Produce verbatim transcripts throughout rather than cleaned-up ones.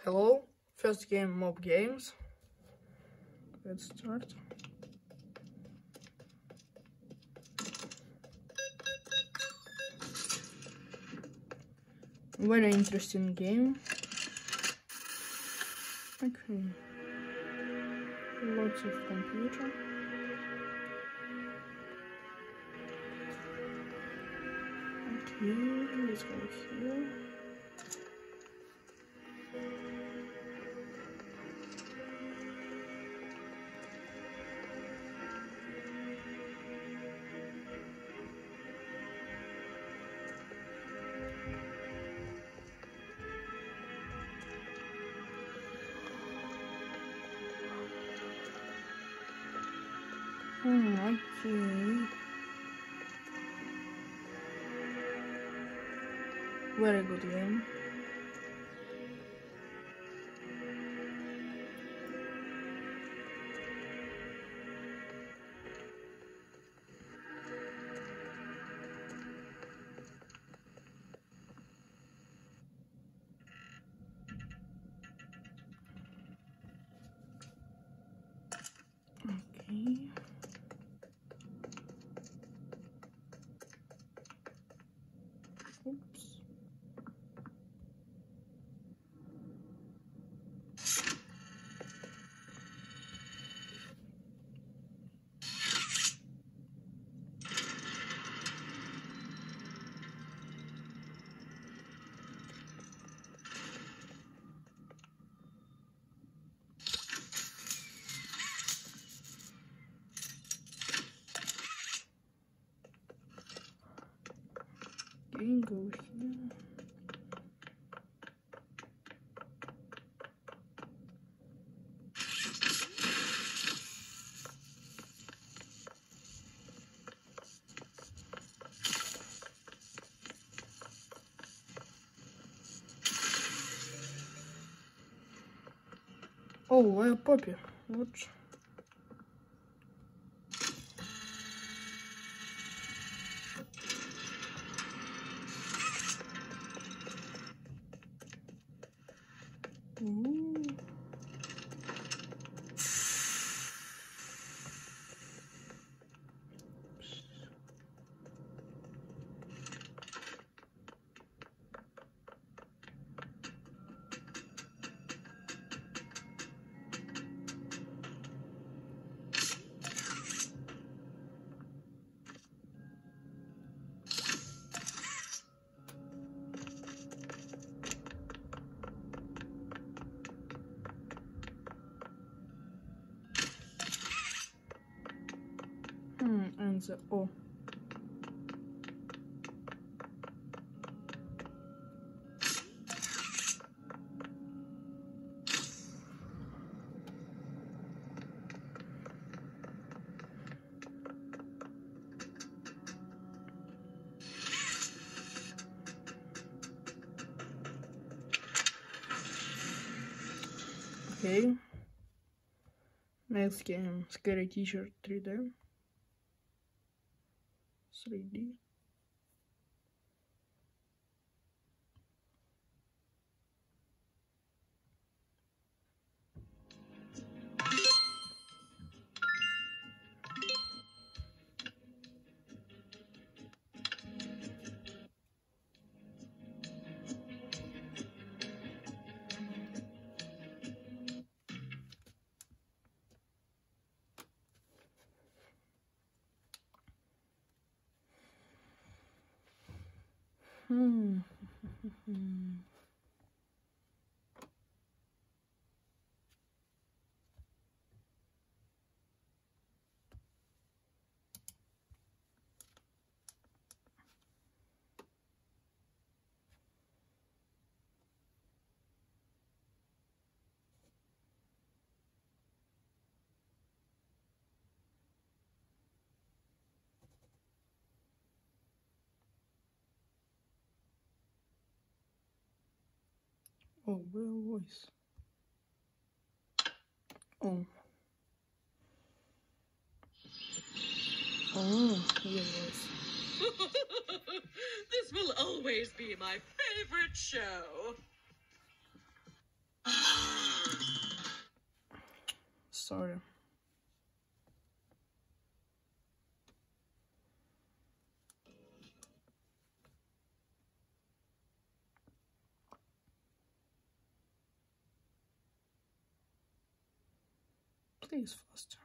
Hello, first game Mob Games. Let's start. Very interesting game. Okay. Lots of computer. Okay, let's go here. Hmm, okay. Very good game. Okay. Oops. Okay, go here. Oh, a puppy. What? Ooh. Hmm, and the O. Okay. Next game, Scary Teacher three D. three D. Hmm. Oh, where voice? Oh. Oh, your voice. This will always be my favorite show. sorry. Please, faster.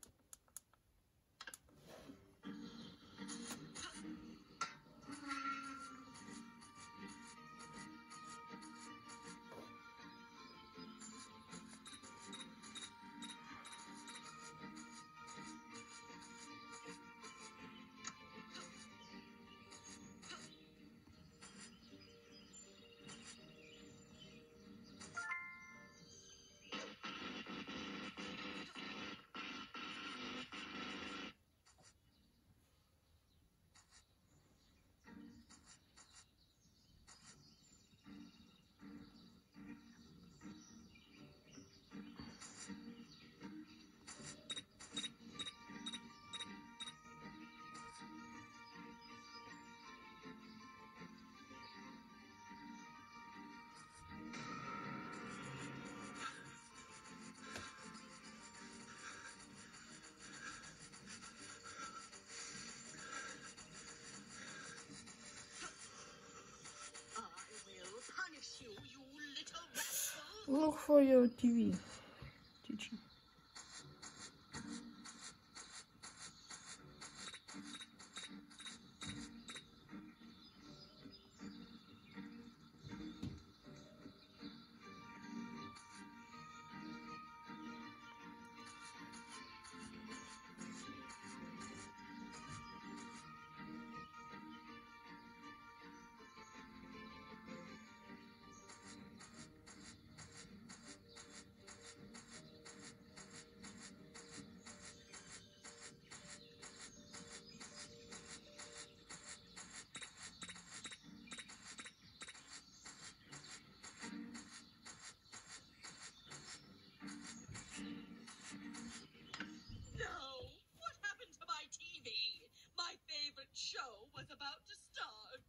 Look for your T V, teacher. Show was about to start.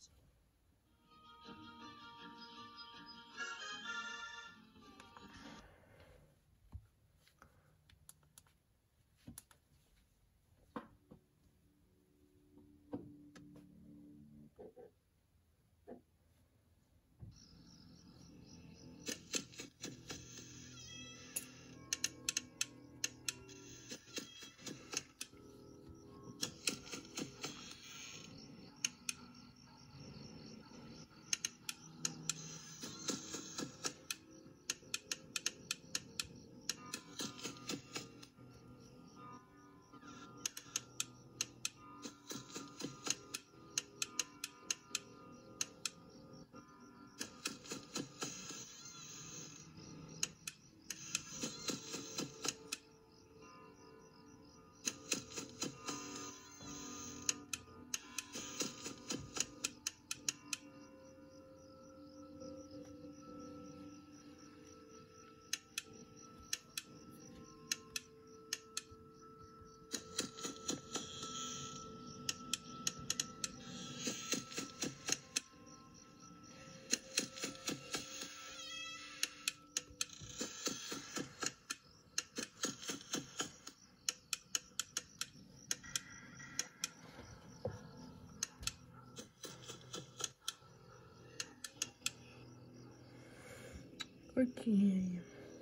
Okay.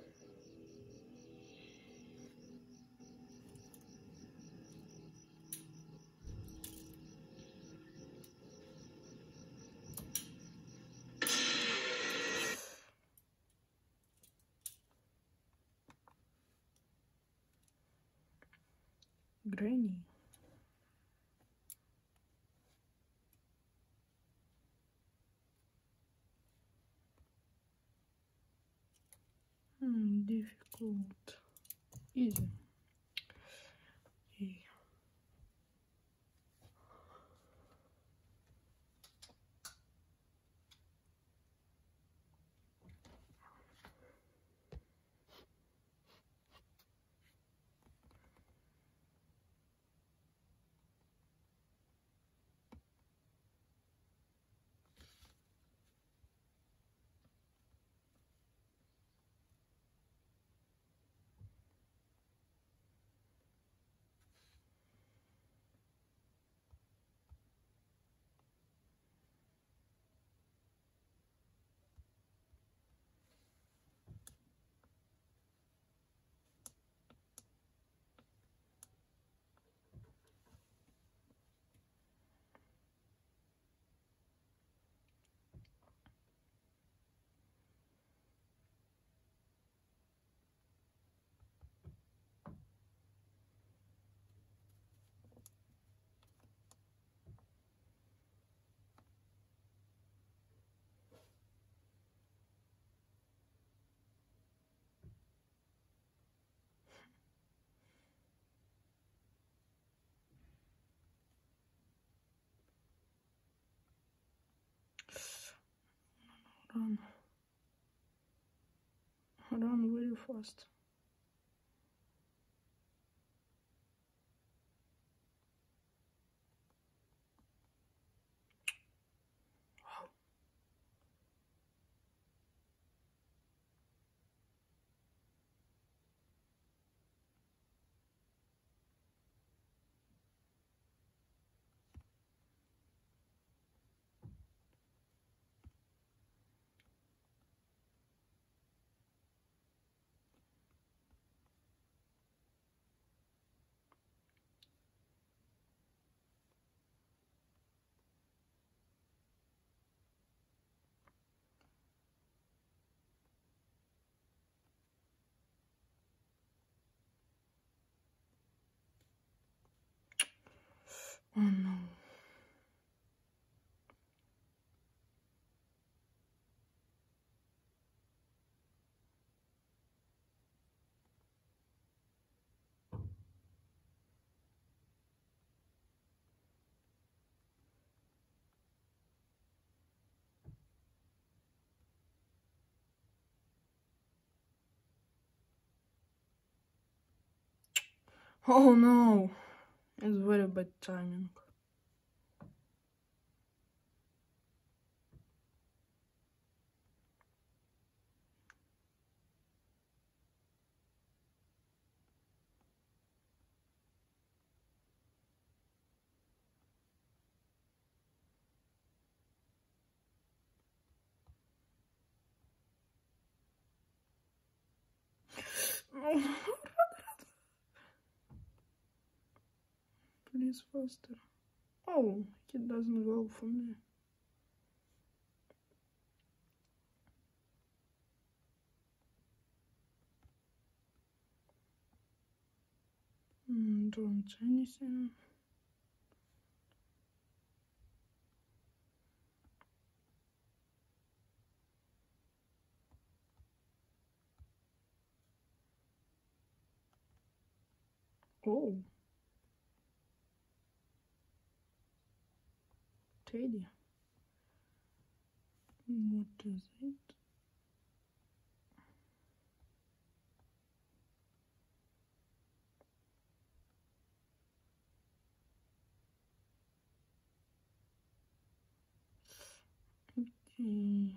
Granny. Hmm, difficult. Easy. Yeah. Run. Run very fast. Oh no. Oh no. It's very bad timing. No. Please faster. Oh, he doesn't go for me. Mm, don't say anything. Oh. Teddy. What is it? Okay.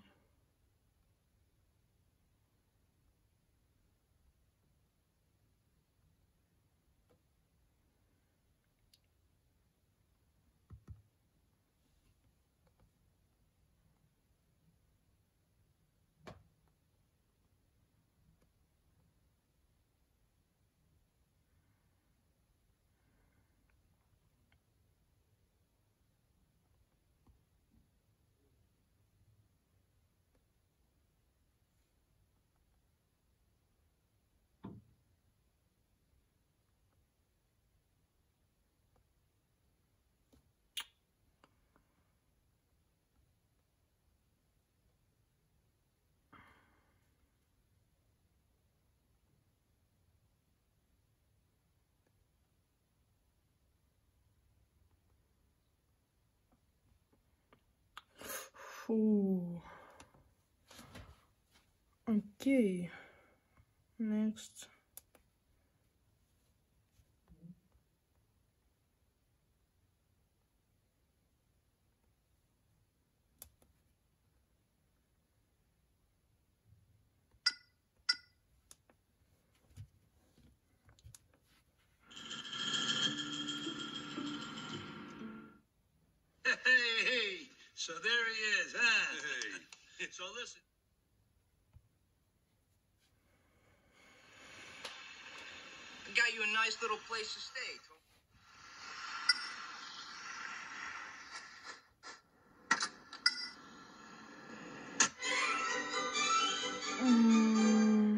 Ooh. Okay. Next. Hey, hey, so there he is, huh? Hey. So listen. I got you a nice little place to stay. Mm.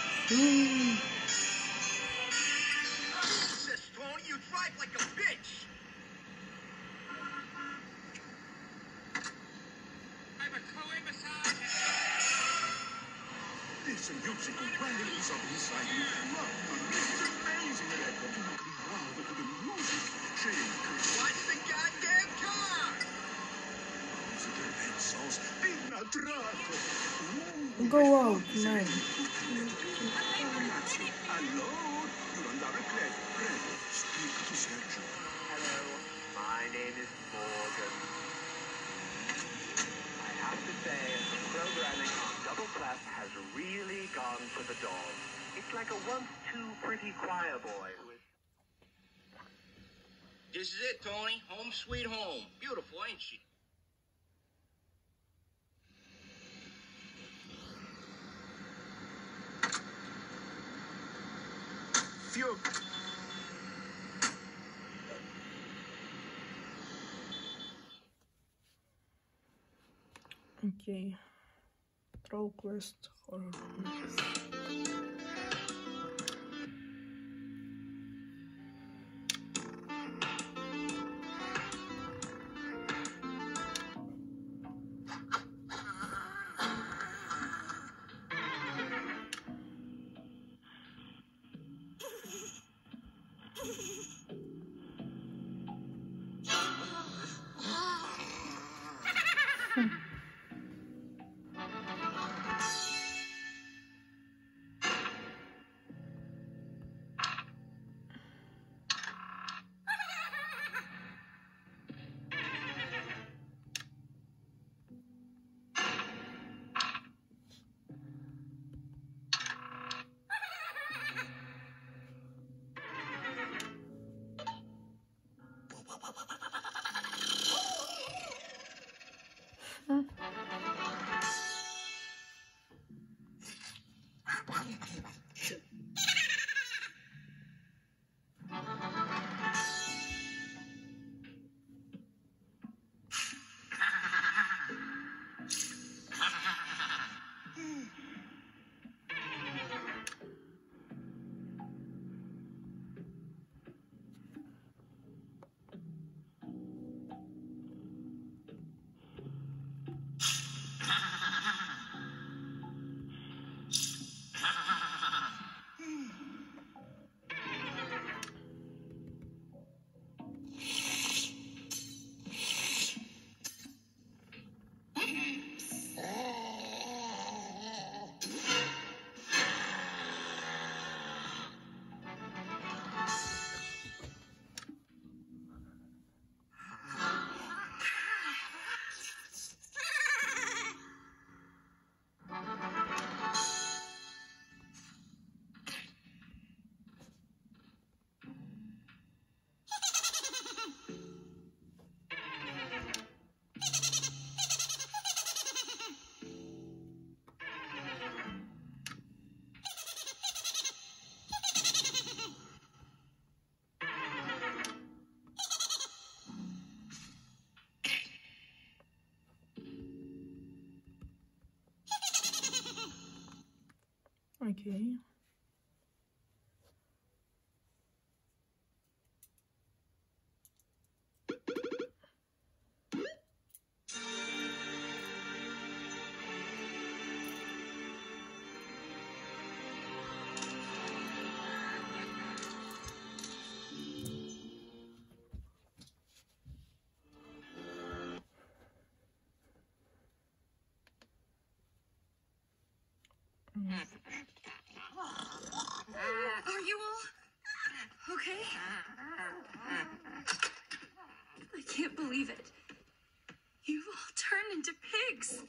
Mm. Tony, you drive like a bitch. This musical qualities of inside you. Love the music, amazing record. You can wow with the music. Shake. What's the goddamn car? Musical pencils. Inatrato. Go out, man. Hello. You're on direct leg. Prego. Speak to Sergio. Hello, my name is Morgan. I have to say, the programming on Double Clef has really gone to the dogs. It's like a once too pretty choir boy who is... This is it, Tony. Home sweet home. Beautiful, ain't she? Few. Okay. Troll quest horror. Okay. Are you all okay? I can't believe it. You've all turned into pigs.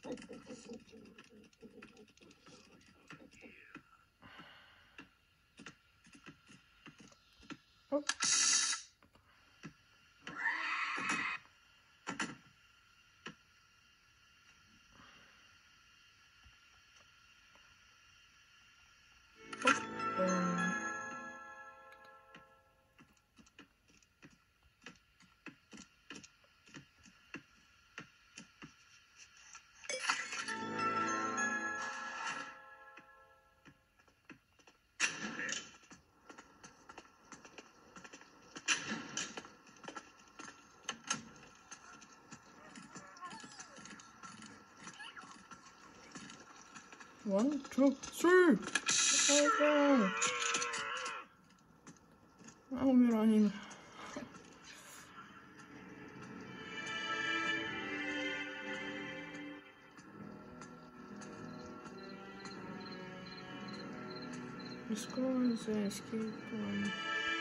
Oh. One, two, three. Okay. Now we're running. Discover the escape plan.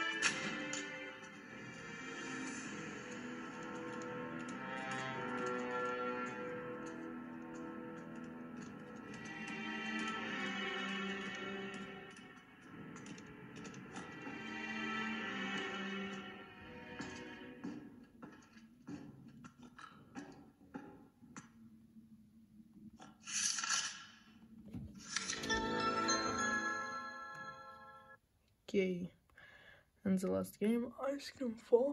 Okay, and the last game, Ice Cream Fall.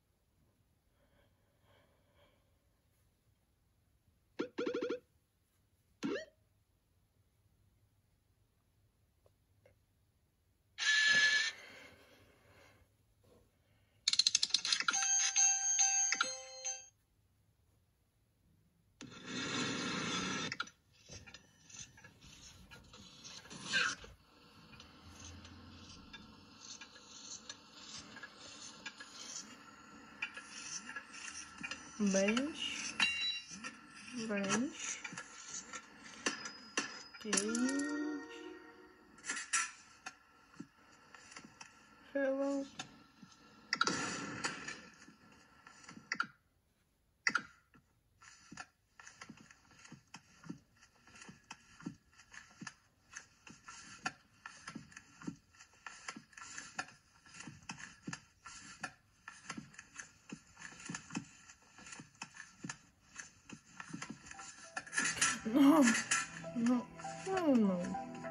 Bench, bench, cage, hello. No, no, no, no.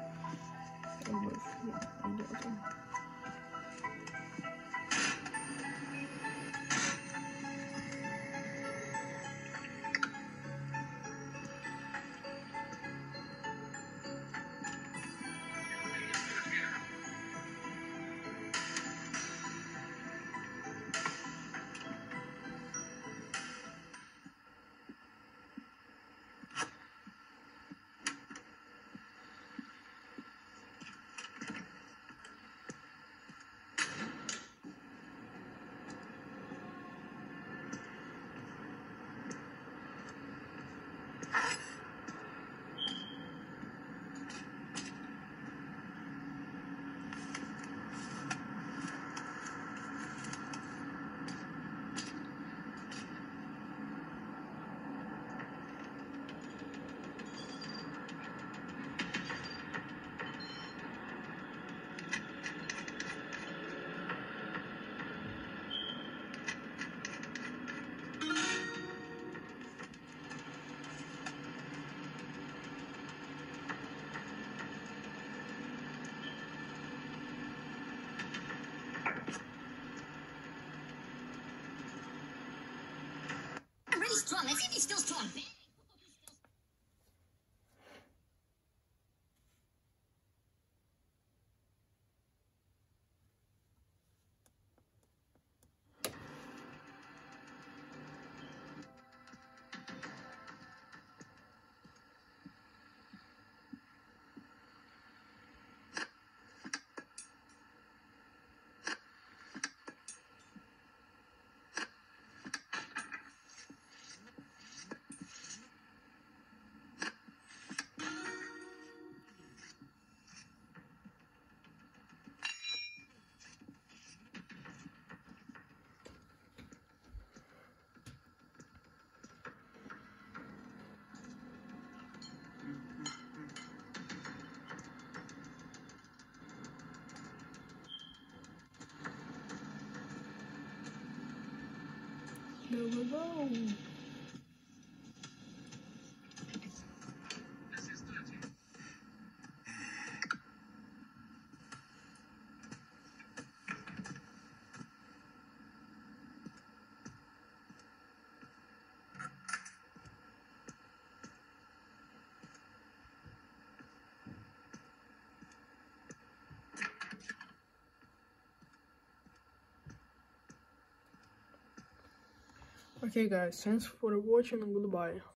I'm really strong. I think he's still strong. There we go. Okay guys, thanks for watching and goodbye.